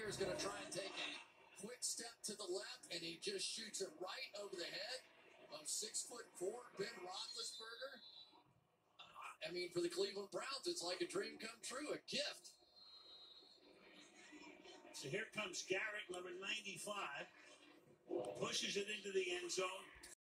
here is going to try and take a quick step to the left, and he just shoots it right over the head of 6'4" Ben Roethlisberger. I mean, for the Cleveland Browns, it's like a dream come true, a gift. So here comes Garrett, number 95. Pushes it into the end zone.